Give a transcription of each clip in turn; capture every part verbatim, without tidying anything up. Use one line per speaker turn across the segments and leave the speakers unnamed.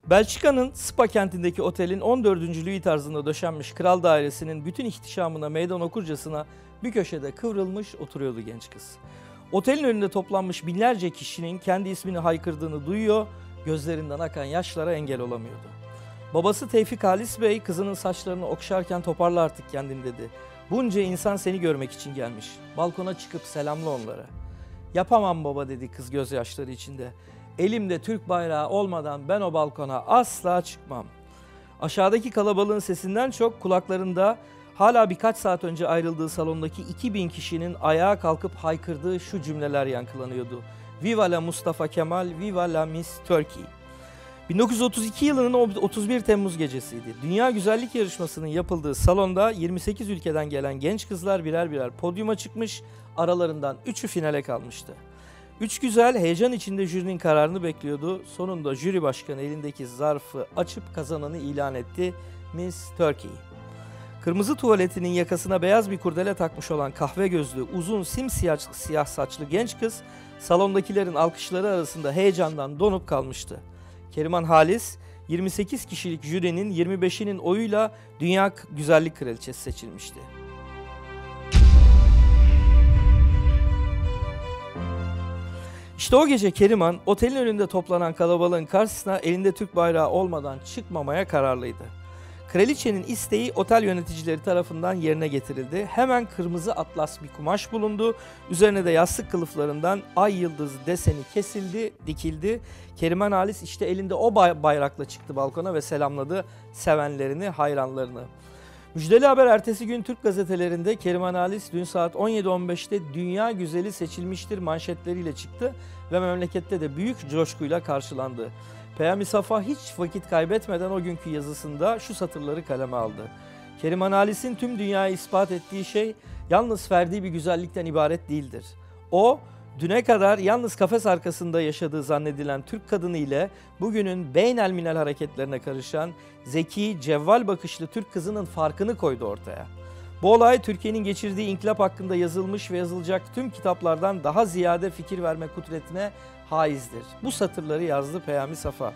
Belçika'nın Spa kentindeki otelin on dördüncü Louis tarzında döşenmiş kral dairesinin bütün ihtişamına meydan okurcasına bir köşede kıvrılmış oturuyordu genç kız. Otelin önünde toplanmış binlerce kişinin kendi ismini haykırdığını duyuyor, gözlerinden akan yaşlara engel olamıyordu. Babası Tevfik Halis Bey kızının saçlarını okşarken toparla artık kendini dedi. Bunca insan seni görmek için gelmiş. Balkona çıkıp selamla onlara. Yapamam baba dedi kız gözyaşları içinde. Elimde Türk bayrağı olmadan ben o balkona asla çıkmam. Aşağıdaki kalabalığın sesinden çok kulaklarında hala birkaç saat önce ayrıldığı salondaki iki bin kişinin ayağa kalkıp haykırdığı şu cümleler yankılanıyordu. Viva la Mustafa Kemal, viva la Miss Turkey. bin dokuz yüz otuz iki yılının otuz bir Temmuz gecesiydi. Dünya Güzellik Yarışması'nın yapıldığı salonda yirmi sekiz ülkeden gelen genç kızlar birer birer podyuma çıkmış, aralarından üçü finale kalmıştı. Üç güzel heyecan içinde jürinin kararını bekliyordu. Sonunda jüri başkanı elindeki zarfı açıp kazananı ilan etti. Miss Turkey. Kırmızı tuvaletinin yakasına beyaz bir kurdele takmış olan kahve gözlü, uzun simsiyah siyah saçlı genç kız salondakilerin alkışları arasında heyecandan donup kalmıştı. Keriman Halis, yirmi sekiz kişilik jürinin yirmi beşinin oyuyla Dünya Güzellik Kraliçesi seçilmişti. İşte o gece Keriman, otelin önünde toplanan kalabalığın karşısına elinde Türk bayrağı olmadan çıkmamaya kararlıydı. Kraliçenin isteği otel yöneticileri tarafından yerine getirildi. Hemen kırmızı atlas bir kumaş bulundu. Üzerine de yastık kılıflarından ay yıldızı deseni kesildi, dikildi. Keriman Halis işte elinde o bayrakla çıktı balkona ve selamladı sevenlerini, hayranlarını. Müjdeli haber ertesi gün Türk gazetelerinde Keriman Halis dün saat on yedi on beşte Dünya Güzeli seçilmiştir manşetleriyle çıktı ve memlekette de büyük coşkuyla karşılandı. Peyami Safa hiç vakit kaybetmeden o günkü yazısında şu satırları kaleme aldı. Keriman Halis'in tüm dünyaya ispat ettiği şey yalnız ferdi bir güzellikten ibaret değildir. O, düne kadar yalnız kafes arkasında yaşadığı zannedilen Türk kadını ile bugünün beynelminel hareketlerine karışan zeki, cevval bakışlı Türk kızının farkını koydu ortaya. Bu olay Türkiye'nin geçirdiği inkılap hakkında yazılmış ve yazılacak tüm kitaplardan daha ziyade fikir verme kudretine haizdir. Bu satırları yazdı Peyami Safa.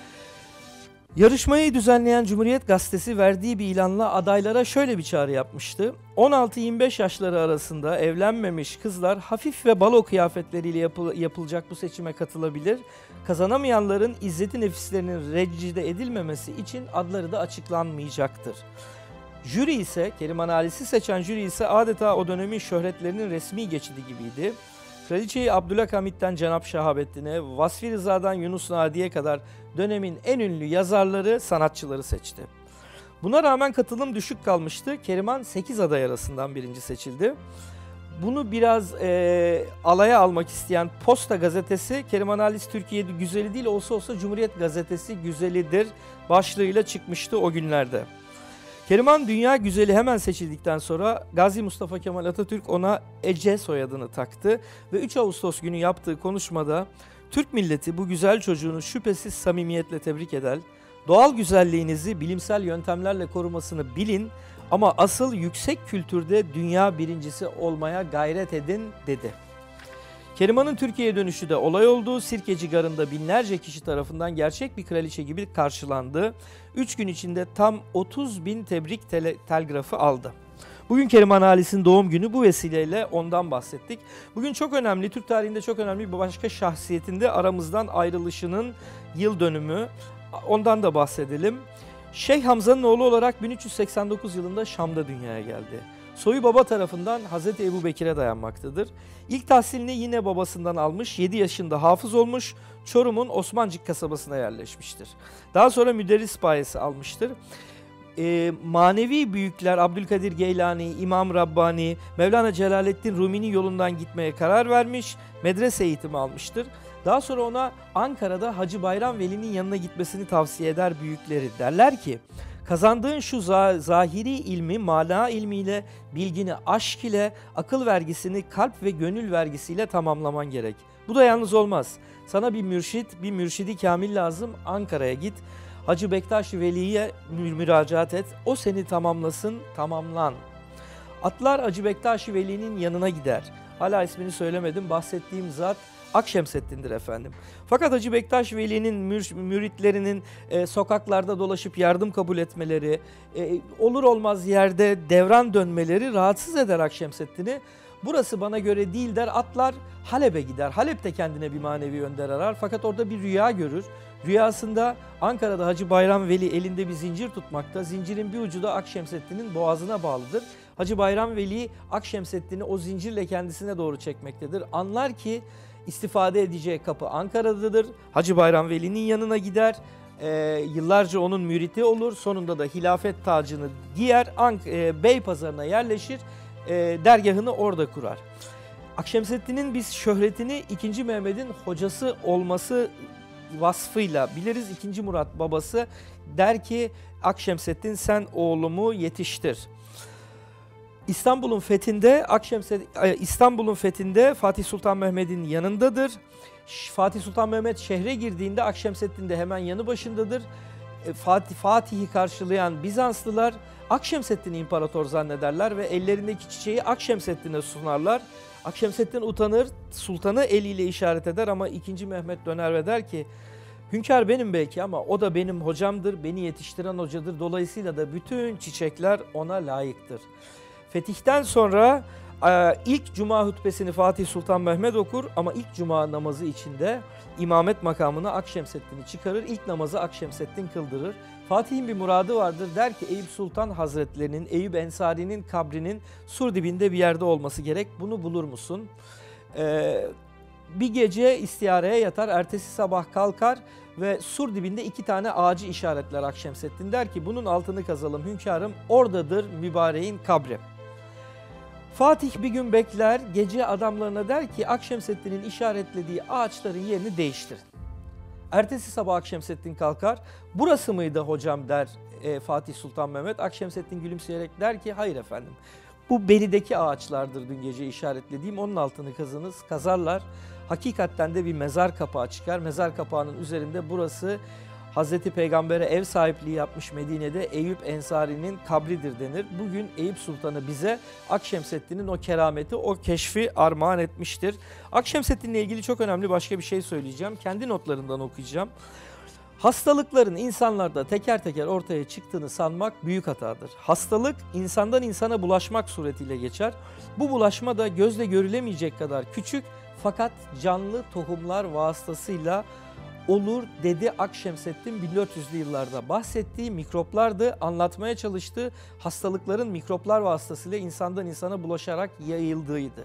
Yarışmayı düzenleyen Cumhuriyet Gazetesi verdiği bir ilanla adaylara şöyle bir çağrı yapmıştı. on altı yirmi beş yaşları arasında evlenmemiş kızlar hafif ve balo kıyafetleriyle yapıl- yapılacak bu seçime katılabilir. Kazanamayanların izzeti nefislerinin reccide edilmemesi için adları da açıklanmayacaktır. Jüri ise, Keriman Halis'i seçen jüri ise adeta o dönemin şöhretlerinin resmi geçidi gibiydi. Kraliçeyi Abdülhamit'ten Cenab Şahabettin'e, Vasfi Rıza'dan Yunus Nadi'ye kadar dönemin en ünlü yazarları, sanatçıları seçti. Buna rağmen katılım düşük kalmıştı. Keriman sekiz aday arasından birinci seçildi. Bunu biraz e, alaya almak isteyen Posta gazetesi, Keriman Halis Türkiye güzeli değil olsa olsa Cumhuriyet Gazetesi güzelidir başlığıyla çıkmıştı o günlerde. Keriman Dünya Güzeli hemen seçildikten sonra Gazi Mustafa Kemal Atatürk ona Ece soyadını taktı ve üç Ağustos günü yaptığı konuşmada Türk milleti bu güzel çocuğunu şüphesiz samimiyetle tebrik eder. Doğal güzelliğinizi bilimsel yöntemlerle korumasını bilin ama asıl yüksek kültürde dünya birincisi olmaya gayret edin dedi. Keriman'ın Türkiye'ye dönüşü de olay oldu. Sirkeci Garı'nda binlerce kişi tarafından gerçek bir kraliçe gibi karşılandı. üç gün içinde tam otuz bin tebrik tele, telgrafı aldı. Bugün Keriman Halis'in doğum günü, bu vesileyle ondan bahsettik. Bugün çok önemli, Türk tarihinde çok önemli bir başka şahsiyetinde aramızdan ayrılışının yıl dönümü. Ondan da bahsedelim. Şeyh Hamza'nın oğlu olarak bin üç yüz seksen dokuz yılında Şam'da dünyaya geldi. Soyu baba tarafından Hazreti Ebubekir'e dayanmaktadır. İlk tahsilini yine babasından almış, yedi yaşında hafız olmuş, Çorum'un Osmancık kasabasına yerleşmiştir. Daha sonra müderris payesi almıştır. E, manevi büyükler Abdülkadir Geylani, İmam Rabbani, Mevlana Celaleddin Rumi'nin yolundan gitmeye karar vermiş, medrese eğitimi almıştır. Daha sonra ona Ankara'da Hacı Bayram Veli'nin yanına gitmesini tavsiye eder büyükleri. Derler ki, kazandığın şu zahiri ilmi, mana ilmiyle, bilgini aşk ile, akıl vergisini kalp ve gönül vergisiyle tamamlaman gerek. Bu da yalnız olmaz. Sana bir mürşit, bir mürşidi kamil lazım. Ankara'ya git. Hacı Bektaş Veli'ye müracaat et. O seni tamamlasın, tamamlan. Atlar Hacı Bektaş Veli'nin yanına gider. Hala ismini söylemedim. Bahsettiğim zat Akşemseddin'dir efendim. Fakat Hacı Bektaş Veli'nin mür, müritlerinin e, sokaklarda dolaşıp yardım kabul etmeleri, e, olur olmaz yerde devran dönmeleri rahatsız eder Akşemseddin'i. Burası bana göre değil der, atlar Halep'e gider. Halep'te kendine bir manevi önder arar fakat orada bir rüya görür. Rüyasında Ankara'da Hacı Bayram Veli elinde bir zincir tutmakta. Zincirin bir ucu da Akşemseddin'in boğazına bağlıdır. Hacı Bayram Veli Akşemseddin'i o zincirle kendisine doğru çekmektedir. Anlar ki istifade edeceği kapı Ankara'dadır. Hacı Bayram Veli'nin yanına gider. Ee, yıllarca onun müriti olur. Sonunda da hilafet tacını giyer. Ank e, Beypazarı'na yerleşir. E, dergahını orada kurar. Akşemseddin'in biz şöhretini ikinci. Mehmet'in hocası olması vasfıyla biliriz. ikinci. Murat babası der ki Akşemseddin sen oğlumu yetiştir. İstanbul'un fethinde Akşemseddin İstanbul'un fethinde Fatih Sultan Mehmet'in yanındadır. Fatih Sultan Mehmet şehre girdiğinde Akşemseddin de hemen yanı başındadır. Fatih Fatih'i karşılayan Bizanslılar Akşemseddin'i imparator zannederler ve ellerindeki çiçeği Akşemseddin'e sunarlar. Akşemseddin utanır, sultanı eliyle işaret eder ama ikinci. Mehmet döner ve der ki hünkâr benim belki ama o da benim hocamdır, beni yetiştiren hocadır. Dolayısıyla da bütün çiçekler ona layıktır. Fetihten sonra ilk cuma hutbesini Fatih Sultan Mehmet okur ama ilk cuma namazı içinde imamet makamına Akşemseddin'i çıkarır. İlk namazı Akşemseddin kıldırır. Fatih'in bir muradı vardır. Der ki Eyüp Sultan Hazretlerinin, Eyüp Ensari'nin kabrinin sur dibinde bir yerde olması gerek. Bunu bulur musun? Ee, bir gece istihareye yatar. Ertesi sabah kalkar ve sur dibinde iki tane ağacı işaretler Akşemseddin. Der ki bunun altını kazalım hünkârım. Oradadır mübareğin kabri. Fatih bir gün bekler, gece adamlarına der ki Akşemseddin'in işaretlediği ağaçların yerini değiştirin. Ertesi sabah Akşemseddin kalkar, burası mıydı hocam der e, Fatih Sultan Mehmet. Akşemseddin gülümseyerek der ki hayır efendim, bu berideki ağaçlardır dün gece işaretlediğim, onun altını kazınız, kazarlar. Hakikatten de bir mezar kapağı çıkar, mezar kapağının üzerinde burası Hazreti Peygamber'e ev sahipliği yapmış Medine'de Eyüp Ensari'nin kabridir denir. Bugün Eyüp Sultanı bize Akşemseddin'in o kerameti, o keşfi armağan etmiştir. Akşemseddin'le ilgili çok önemli başka bir şey söyleyeceğim. Kendi notlarından okuyacağım. Hastalıkların insanlarda teker teker ortaya çıktığını sanmak büyük hatadır. Hastalık insandan insana bulaşmak suretiyle geçer. Bu bulaşma da gözle görülemeyecek kadar küçük fakat canlı tohumlar vasıtasıyla olur dedi Akşemseddin. bin dört yüzlü yıllarda bahsettiği mikroplardı, anlatmaya çalıştığı hastalıkların mikroplar vasıtasıyla insandan insana bulaşarak yayıldığıydı.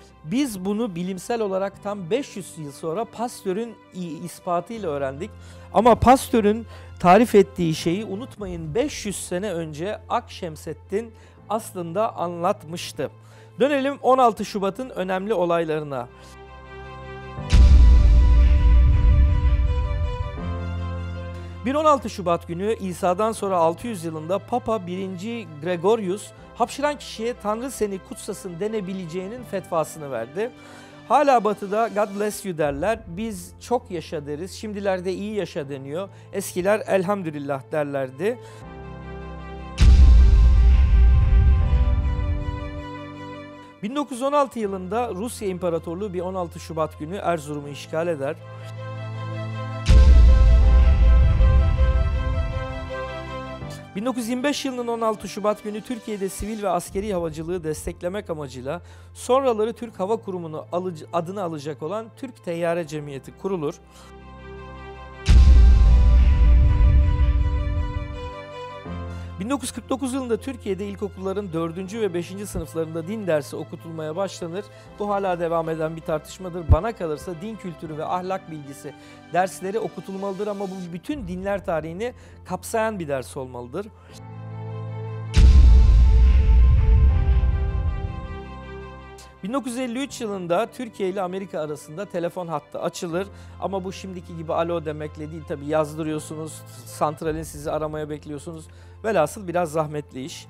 Biz bunu bilimsel olarak tam beş yüz yıl sonra Pasteur'ün ispatıyla öğrendik. Ama Pasteur'ün tarif ettiği şeyi unutmayın, beş yüz sene önce Akşemseddin aslında anlatmıştı. Dönelim on altı Şubat'ın önemli olaylarına. bir on altı Şubat günü İsa'dan sonra altı yüz yılında Papa birinci. Gregorius hapşıran kişiye Tanrı seni kutsasın denebileceğinin fetvasını verdi. Hala batıda God bless you derler. Biz çok yaşa deriz. Şimdilerde iyi yaşa deniyor. Eskiler elhamdülillah derlerdi. bin dokuz yüz on altı yılında Rusya İmparatorluğu bir on altı Şubat günü Erzurum'u işgal eder. bin dokuz yüz yirmi beş yılının on altı Şubat günü Türkiye'de sivil ve askeri havacılığı desteklemek amacıyla sonraları Türk Hava Kurumu'nu adını alacak olan Türk Teyyare Cemiyeti kurulur. bin dokuz yüz kırk dokuz yılında Türkiye'de ilkokulların dördüncü ve beşinci sınıflarında din dersi okutulmaya başlanır. Bu hala devam eden bir tartışmadır. Bana kalırsa din kültürü ve ahlak bilgisi dersleri okutulmalıdır ama bu bütün dinler tarihini kapsayan bir ders olmalıdır. bin dokuz yüz elli üç yılında Türkiye ile Amerika arasında telefon hattı açılır ama bu şimdiki gibi alo demekle değil, tabi yazdırıyorsunuz, santralin sizi aramaya bekliyorsunuz. Velhasıl biraz zahmetli iş.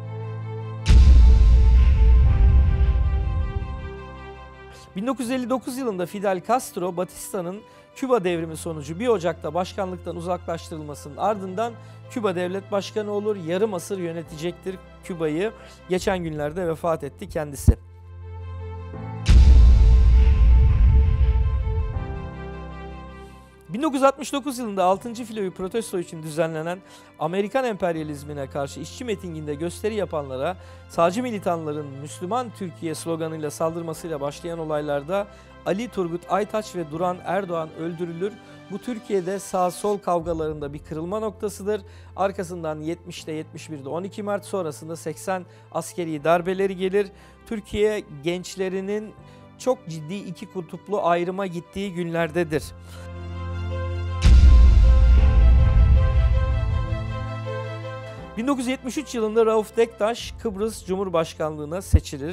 bin dokuz yüz elli dokuz yılında Fidel Castro, Batista'nın Küba devrimi sonucu bir Ocak'ta başkanlıktan uzaklaştırılmasının ardından Küba devlet başkanı olur, yarım asır yönetecektir Küba'yı. Geçen günlerde vefat etti kendisi. bin dokuz yüz altmış dokuz yılında altıncı filoyu protesto için düzenlenen Amerikan emperyalizmine karşı işçi mitinginde gösteri yapanlara sağcı militanların Müslüman Türkiye sloganıyla saldırmasıyla başlayan olaylarda Ali Turgut Aytaç ve Duran Erdoğan öldürülür. Bu Türkiye'de sağ-sol kavgalarında bir kırılma noktasıdır. Arkasından yetmişte, yetmiş birde on iki Mart, sonrasında seksen askeri darbeleri gelir. Türkiye gençlerinin çok ciddi iki kutuplu ayrıma gittiği günlerdedir. bin dokuz yüz yetmiş üç yılında Rauf Denktaş Kıbrıs Cumhurbaşkanlığına seçilir.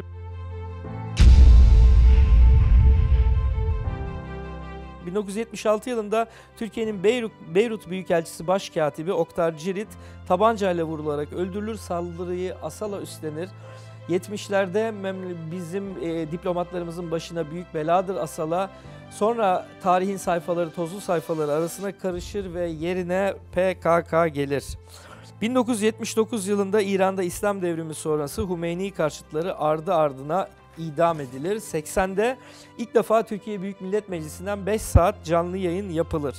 bin dokuz yüz yetmiş altı yılında Türkiye'nin Beyrut, Beyrut Büyükelçisi Başkatibi Oktar Cirit tabancayla vurularak öldürülür. Saldırıyı Asala üstlenir. yetmişlerde bizim e, diplomatlarımızın başına büyük beladır Asala. Sonra tarihin sayfaları, tozlu sayfaları arasına karışır ve yerine P K K gelir. bin dokuz yüz yetmiş dokuz yılında İran'da İslam devrimi sonrası Hümeyni karşıtları ardı ardına idam edilir. seksende ilk defa Türkiye Büyük Millet Meclisi'nden beş saat canlı yayın yapılır.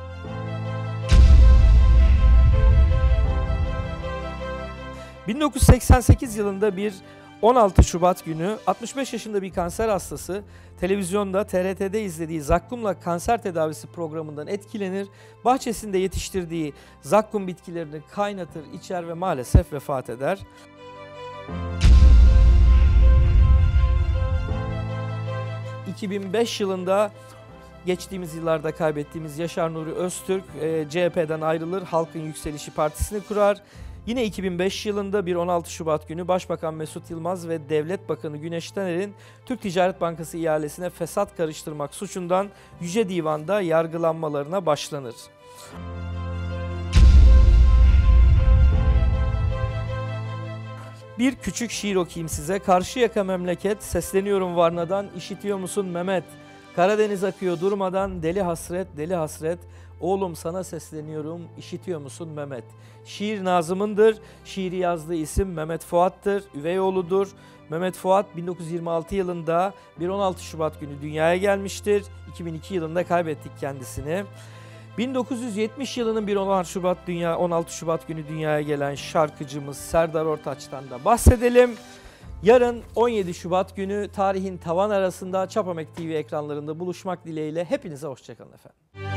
bin dokuz yüz seksen sekiz yılında bir on altı Şubat günü altmış beş yaşında bir kanser hastası televizyonda T R T'de izlediği zakkumla kanser tedavisi programından etkilenir. Bahçesinde yetiştirdiği zakkum bitkilerini kaynatır, içer ve maalesef vefat eder. iki bin beş yılında geçtiğimiz yıllarda kaybettiğimiz Yaşar Nuri Öztürk C H P'den ayrılır, Halkın Yükselişi Partisi'ni kurar. Yine iki bin beş yılında bir on altı Şubat günü Başbakan Mesut Yılmaz ve Devlet Bakanı Güneş Taner'in Türk Ticaret Bankası ihalesine fesat karıştırmak suçundan Yüce Divan'da yargılanmalarına başlanır. Bir küçük şiir okuyayım size. Karşıyaka memleket, sesleniyorum Varna'dan, işitiyor musun Mehmet? Karadeniz akıyor durmadan, deli hasret, deli hasret. Oğlum sana sesleniyorum, işitiyor musun Mehmet? Şiir Nazım'ındır, şiiri yazdığı isim Mehmet Fuat'tır, üvey oğludur. Mehmet Fuat bin dokuz yüz yirmi altı yılında bir on altı Şubat günü dünyaya gelmiştir. iki bin iki yılında kaybettik kendisini. bin dokuz yüz yetmiş yılının bir on altı Şubat dünya on altı Şubat günü dünyaya gelen şarkıcımız Serdar Ortaç'tan da bahsedelim. Yarın on yedi Şubat günü tarihin tavan arasında Çapamek T V ekranlarında buluşmak dileğiyle hepinize hoşça kalın efendim.